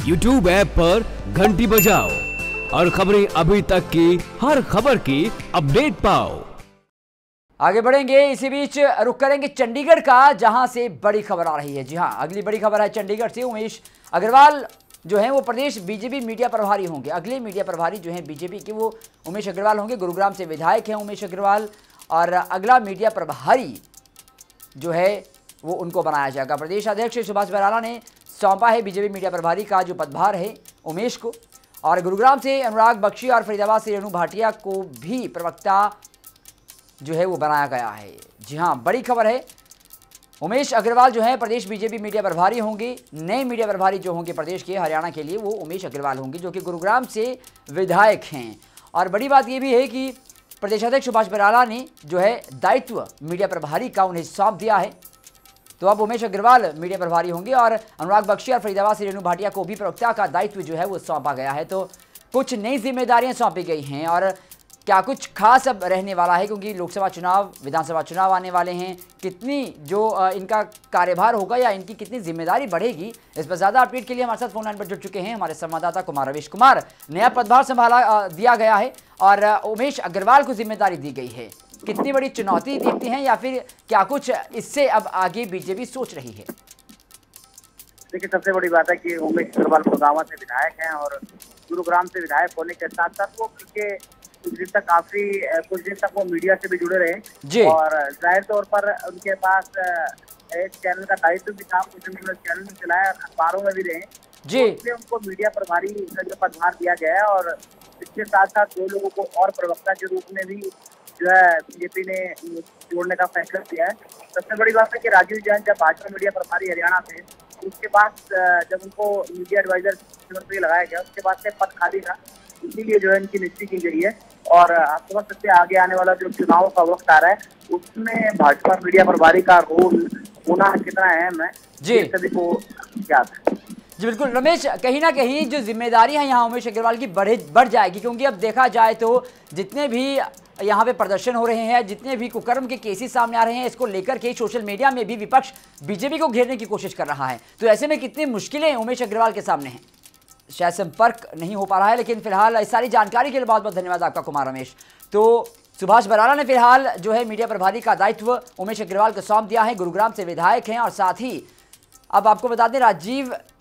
YouTube app पर घंटी बजाओ और खबरें अभी तक की हर खबर की अपडेट पाओ। आगे बढ़ेंगे, इसी बीच रुख करेंगे चंडीगढ़ का, जहां से बड़ी खबर आ रही है। जी हां, अगली बड़ी खबर है चंडीगढ़ से। उमेश अग्रवाल जो है वो प्रदेश बीजेपी मीडिया प्रभारी होंगे। अगले मीडिया प्रभारी जो है बीजेपी के वो उमेश अग्रवाल होंगे। गुरुग्राम से विधायक हैं उमेश अग्रवाल, और अगला मीडिया प्रभारी जो है वो उनको बनाया जाएगा। प्रदेश अध्यक्ष सुभाष बराला ने सौंपा है बीजेपी मीडिया प्रभारी का जो पदभार है उमेश को, और गुरुग्राम से अनुराग बख्शी और फरीदाबाद से रेणु भाटिया को भी प्रवक्ता जो है वो बनाया गया है। जी हां, बड़ी खबर है। उमेश अग्रवाल जो है प्रदेश बीजेपी मीडिया प्रभारी होंगे। नए मीडिया प्रभारी जो होंगे प्रदेश के हरियाणा के लिए वो उमेश अग्रवाल होंगे, जो कि गुरुग्राम से विधायक हैं। और बड़ी बात ये भी है कि प्रदेश अध्यक्ष सुभाष बराला ने जो है दायित्व मीडिया प्रभारी का उन्हें सौंप दिया है। तो अब उमेश अग्रवाल मीडिया प्रभारी होंगे और अनुराग बख्शी और फरीदाबाद से रेणु भाटिया को भी प्रवक्ता का दायित्व जो है वो सौंपा गया है। तो कुछ नई जिम्मेदारियां सौंपी गई हैं, और क्या कुछ खास अब रहने वाला है, क्योंकि लोकसभा चुनाव, विधानसभा चुनाव आने वाले हैं। कितनी जो इनका कार्यभार होगा या इनकी कितनी जिम्मेदारी बढ़ेगी, इस पर ज़्यादा अपडेट के लिए हमारे साथ फोनलाइन पर जुड़ चुके हैं हमारे संवाददाता कुमार रविश। कुमार, नया पदभार संभाला दिया गया है और उमेश अग्रवाल को जिम्मेदारी दी गई है। कितनी बड़ी चुनौती देखती हैं, या फिर क्या कुछ इससे अब आगे बीजेपी सोच रही है? देखिए, सबसे बड़ी बात है कि उमेश अग्रवाल गुरुग्राम से विधायक हैं, और गुरुग्राम से विधायक होने के साथ साथ वो कुछ दिन तक वो मीडिया से भी जुड़े रहे, और जाहिर तौर पर उनके पास एक चैनल का दायित्व भी था, कुछ चैनल भी चलाया, अखबारों में भी रहे जी। तो इसलिए उनको मीडिया प्रभारी का जो पदभार दिया गया है, और इसके साथ साथ दो लोगों को और प्रवक्ता के रूप में भी जो है बीजेपी ने जोड़ने का फैसला किया है। सबसे बड़ी बात है कि राजीव जैन जब भाजपा मीडिया प्रभारी हरियाणा थे, उसके बाद जब उनको मीडिया एडवाइजर मुख्यमंत्री लगाया गया, उसके बाद से पद खाली था, इसीलिए जो है इनकी नियुक्ति की गई है। और आप समझ सकते हैं आगे आने वाला जो चुनाव का वक्त आ रहा है, उसमें भाजपा मीडिया प्रभारी का रोल होना कितना अहम है जी, सभी को ज्ञात है। जी बिल्कुल रमेश, कहीं ना कहीं जो जिम्मेदारी है यहाँ उमेश अग्रवाल की बढ़ जाएगी, क्योंकि अब देखा जाए तो जितने भी यहाँ पे प्रदर्शन हो रहे हैं, जितने भी कुकर्म के केसेस सामने आ रहे हैं, इसको लेकर के सोशल मीडिया में भी विपक्ष बीजेपी को घेरने की कोशिश कर रहा है। तो ऐसे में कितनी मुश्किलें उमेश अग्रवाल के सामने हैं? शायद संपर्क नहीं हो पा रहा है, लेकिन फिलहाल इस सारी जानकारी के लिए बहुत बहुत धन्यवाद आपका कुमार रमेश। तो सुभाष बराला ने फिलहाल जो है मीडिया प्रभारी का दायित्व उमेश अग्रवाल को सौंप दिया है। गुरुग्राम से विधायक हैं, और साथ ही अब आपको बता दें राजीव